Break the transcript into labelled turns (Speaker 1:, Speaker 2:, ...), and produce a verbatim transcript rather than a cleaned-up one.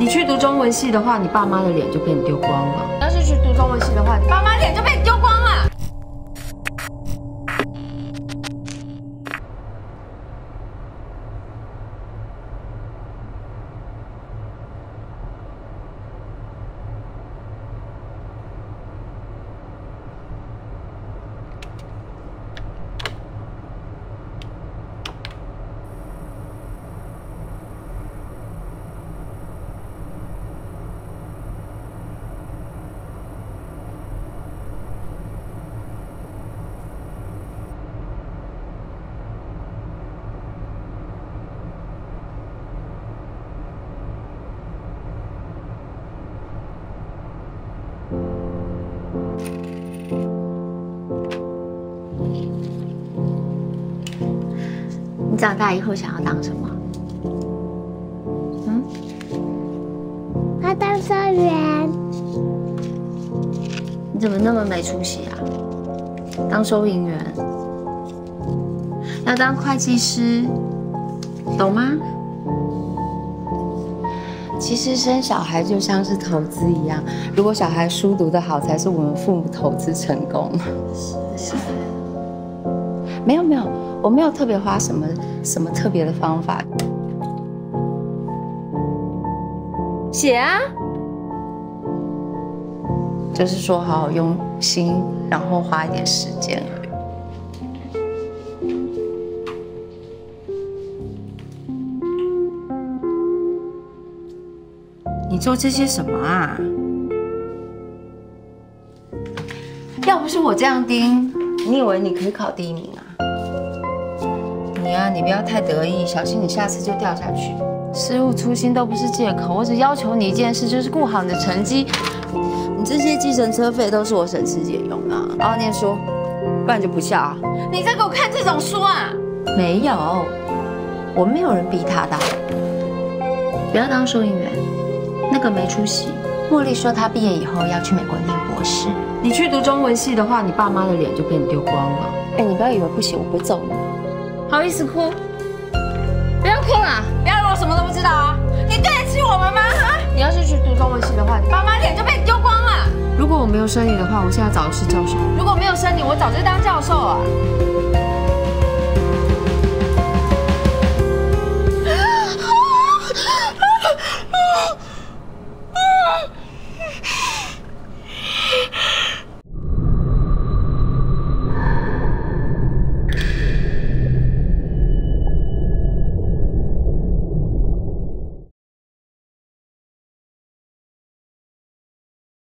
Speaker 1: 你去读中文系的话，你爸妈的脸就被你丢光了。要是去读中文系的话，你爸妈脸就被你丢光了。
Speaker 2: 你长大以后想要当什么？嗯？
Speaker 3: 要当收员。
Speaker 2: 你怎么那么没出息啊？当收银员，要当会计师，懂吗？其实生小孩就像是投资一样，如果小孩书读得好，才是我们父母投资成功。是。没有没有，我没有特别花什么什么特别的方法。写啊，就是说好好用心，然后花一点时间而已。你做这些什么啊？要不是我这样盯，你以为你可以考第一名啊？你啊，你不要太得意，小心你下次就掉下去。失误粗心都不是借口，我只要求你一件事，就是顾好你的成绩。你这些计程车费都是我省吃俭用的，好好念书，不然就不孝啊！
Speaker 1: 你在给我看这种书啊？
Speaker 2: 没有，我没有人逼他的。不要当收银员，那个没出息。茉莉说她毕业以后要去美国念博士。
Speaker 1: 你去读中文系的话，你爸妈的脸就被你丢光了。
Speaker 2: 哎，你不要以为不行，我会揍你。好意思哭？不要哭啦！
Speaker 1: 不要让我什么都不知道啊！你对得起我们吗？啊！你要是去读中文系的话，你爸妈脸就被你丢光了。如果我没有生你的话，我现在早就是教授；如果没有生你，我早就当教授了。